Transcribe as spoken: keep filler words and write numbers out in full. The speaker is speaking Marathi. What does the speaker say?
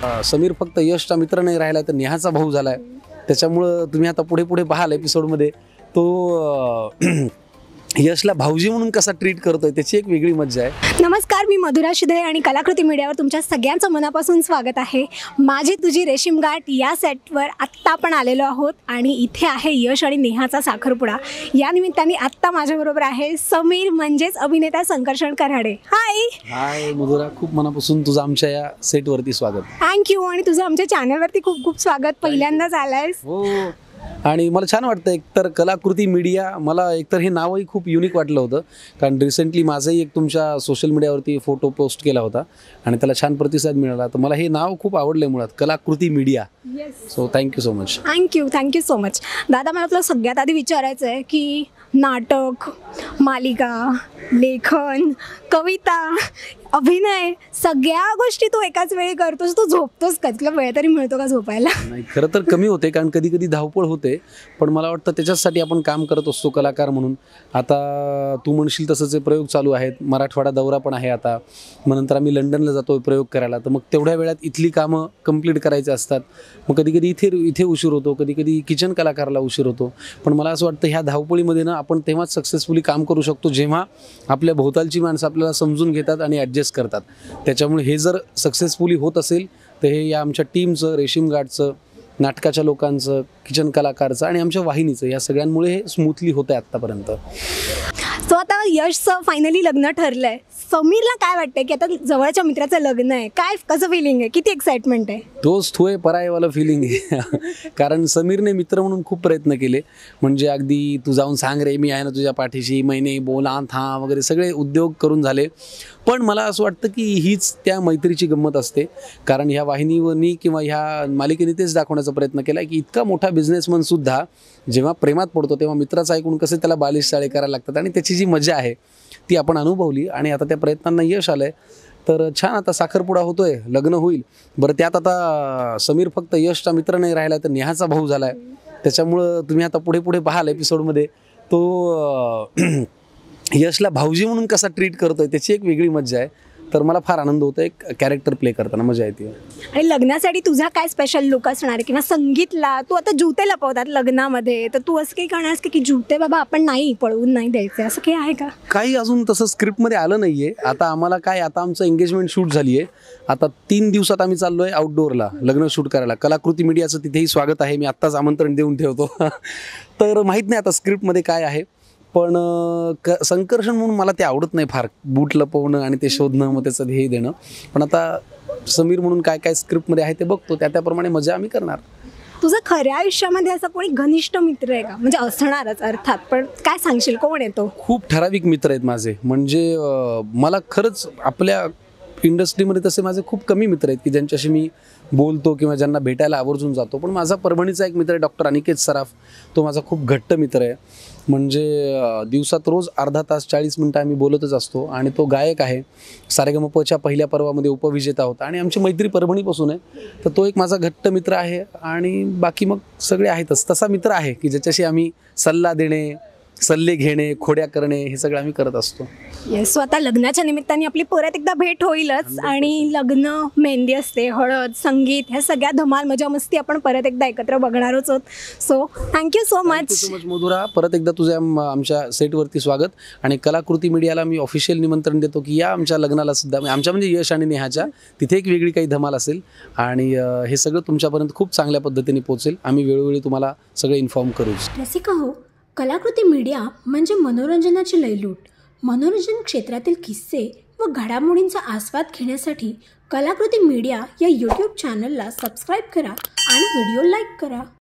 समीर फक्त यशचा मित्र नाही राहिला तर नेहाचा भाऊ झालाय. त्याच्यामुळं तुम्ही आता पुढे पुढे पाहाल एपिसोडमध्ये तो यशला भाऊजी म्हणून कसा ट्रीट करतोय त्याची एक वेगळी मज्जा आहे. नमस्कार, मी मधुरा शिधे आणि कलाकृती मीडियावर तुमच्या सगळ्यांचं मनापासून स्वागत आहे. माझी तुझी रेशीमगाठ या सेटवर आत्ता आपण आलेलो आहोत आणि इथे आहे यश आणि नेहाचा साखरपुडा. या निमित्ताने आत्ता माझ्याबरोबर आहे समीर म्हणजेच अभिनेता संकर्षण कराडे. हाय हाय मधुरा, खूप मनापासून तुझं आमच्या या सेटवरती स्वागत. थँक्यू. आणि तुझं आमच्या चॅनलवरती खूप खूप स्वागत. पहिल्यांदाच आलायस. हो, आणि मला छान वाटतं. एकतर कलाकृती मीडिया, मला एकतर हे नावही खूप युनिक वाटलं होतं कारण रिसेंटली माझंही एक तुमच्या सोशल मीडियावरती फोटो पोस्ट केला होता आणि त्याला छान प्रतिसाद मिळाला. तर मला हे नाव खूप आवडलं मुळात, Kalakruti media. So thank you so much. Thank you thank you so much. दादा, मला तुला सगळ्यात आधी विचारायचं आहे की नाटक, मालिका, लेखन, कविता, अभिनय सगळ्या गोष्टी तू एकाच वेळी करतोस. तू झोपतोस का? तुला वेळ तरी मिळतो का झोपायला? नाही, खरं तर कमी होते कारण कधी कधी धावपळ होते, पण मला वाटतं त्याच्यासाठी आपण काम करत असतो कलाकार म्हणून. आता तू म्हणशील तसंच प्रयोग चालू आहेत. मराठवाडा दौरा पण आहे आता. मग नंतर आम्ही लंडनला जातो प्रयोग करायला. तर मग तेवढ्या वेळात इथली कामं कंप्लीट करायची असतात. मग कधी कधी इथे इथे उशीर होतो, कधी कधी किचन कलाकारला उशीर होतो. पण मला असं वाटतं ह्या धावपळीमध्ये ना आपण तेव्हाच सक्सेसफुली काम करू शकतो जेव्हा आपल्या भोवतालची माणसं आपल्याला समजून घेतात आणि ॲडजस्ट करतात. त्याच्यामुळे हे जर सक्सेसफुली होत असेल तर हे या आमच्या टीमचं, रेशीमगाठचं, नाटकाच्या लोकांचं, किचन कलाकारचं आणि आमच्या वाहिनीचं, या सगळ्यांमुळे हे स्मूथली होतं आहे आत्तापर्यंत. सो आता यशचं फायनली लग्न ठरलं आहे. समीरला काय वाटतंय की आता जवळच्या मित्राचं लग्न आहे? काय कसं फिलिंग आहे? किती एक्साइटमेंट आहे? तोच थोय परायवाला फिलिंग आहे कारण समीरने मित्र म्हणून खूप प्रयत्न केले. म्हणजे अगदी तू जाऊन सांग रे, मी आहे ना तुझ्या पाठीशी, महिने बोला था वगैरे सगळे उद्योग करून झाले. पण मला असं वाटतं की हीच त्या मैत्रीची गंमत असते. कारण ह्या वाहिनीवरनी किंवा ह्या मालिकेने तेच दाखवण्याचा प्रयत्न केला की इतका मोठा बिझनेसमनसुद्धा जेव्हा प्रेमात पडतो तेव्हा मित्राचं ऐकून कसे त्याला बालिश चाळे करायला लागतात आणि त्याची जी मजा आहे ती आपण अनुभवली आणि आता त्या प्रयत्नांना यश आलं आहे. तर छान, आता साखरपुडा होतोय, लग्न होईल. बरं, त्यात आता समीर फक्त यशचा मित्र नाही राहिला तर नेहाचा भाऊ झाला आहे. त्याच्यामुळं तुम्ही आता पुढे पुढे पाहाल एपिसोडमध्ये तो यशला भाऊजी म्हणून कसा ट्रीट करतोय त्याची एक वेगळी मज्जा आहे. तर मला फार आनंद होतो एक कॅरेक्टर प्ले करताना, मजा येते. आणि लग्नासाठी तुझा काय स्पेशल लुक असणार आहे? किंवा संगीतला तू आता जुते लपवतात लग्नामध्ये, तर तू असं काही करणार की जुते बाबा आपण नाही पळवून नाही द्यायचे, असं काही आहे का? काही अजून तसं स्क्रिप्टमध्ये आलं नाही आहे. आता आम्हाला काय, आता आमचं एंगेजमेंट शूट झाली आहे. आता तीन दिवसात आम्ही चाललो आहे आउटडोअरला लग्न शूट करायला. कलाकृती मीडियाचं तिथेही स्वागत आहे. मी आत्ताच आमंत्रण देऊन ठेवतो तर माहीत नाही आता स्क्रिप्टमध्ये काय आहे. पण क संकर्षण म्हणून मला ते आवडत नाही फार, बूट लपवणं आणि ते शोधणं, मग त्याचं ध्येय देणं. पण आता समीर म्हणून काय काय स्क्रिप्टमध्ये आहे ते बघतो, त्या त्याप्रमाणे मजा आम्ही करणार. तुझं खऱ्या आयुष्यामध्ये असं कोणी घनिष्ठ मित्र आहे का? म्हणजे असणारच अर्थात, पण काय सांगशील, कोण येतो? खूप ठराविक मित्र आहेत माझे. म्हणजे मला खरंच आपल्या इंडस्ट्रीमध्ये तसे माझे खूप कमी मित्र आहेत की ज्यांच्याशी मी बोलतो किंवा ज्यांना भेटायला आवर्जून जातो. पण माझा परभणीचा एक मित्र आहे डॉक्टर अनिकेत सराफ, तो माझा खूप घट्ट मित्र आहे. म्हणजे दिवसात रोज अर्धा तास चाळीस मिनटं आम्ही बोलतच असतो. आणि तो गायक आहे, सारेगमपच्या पहिल्या पर्वामध्ये उपविजेता होता आणि आमची मैत्री परभणीपासून आहे. तर तो एक माझा घट्ट मित्र आहे. आणि बाकी मग सगळे आहेतच. तसा मित्र आहे की ज्याच्याशी आम्ही सल्ला देणे, सल्ले घेणे, खोड्या करणे, हे सगळं आम्ही करत असतो. येस. सो आता लग्नाच्या निमित्ताने आपली परत एकदा भेट होईलच. आणि लग्न, मेहंदी असते, हळद, संगीत, ह्या सगळ्या धमाल मजा मस्ती आपण परत एकदा एकत्र बघणारच आहोत. So thank you so much. So much Madhura, परत एकदा तुझ्या आमच्या सेटवरती स्वागत. आणि कलाकृती मीडियाला मी ऑफिशियल निमंत्रण देतो की या आमच्या लग्नाला सुद्धा, आमच्या म्हणजे यश आणि नेहाच्या, तिथे एक वेगळी काही धमाल असेल आणि हे सगळं तुमच्यापर्यंत खूप चांगल्या पद्धतीने पोहोचेल. आम्ही वेळोवेळी तुम्हाला सगळं इन्फॉर्म करूच. रसिका हो, कलाकृती मीडिया म्हणजे मनोरंजनाची लयलूट. मनोरंजन क्षेत्रातील किस्से व घडामोडींचा आस्वाद घेण्यासाठी कलाकृती मीडिया या यूट्यूब चॅनलला सबस्क्राईब करा आणि व्हिडिओ लाईक करा.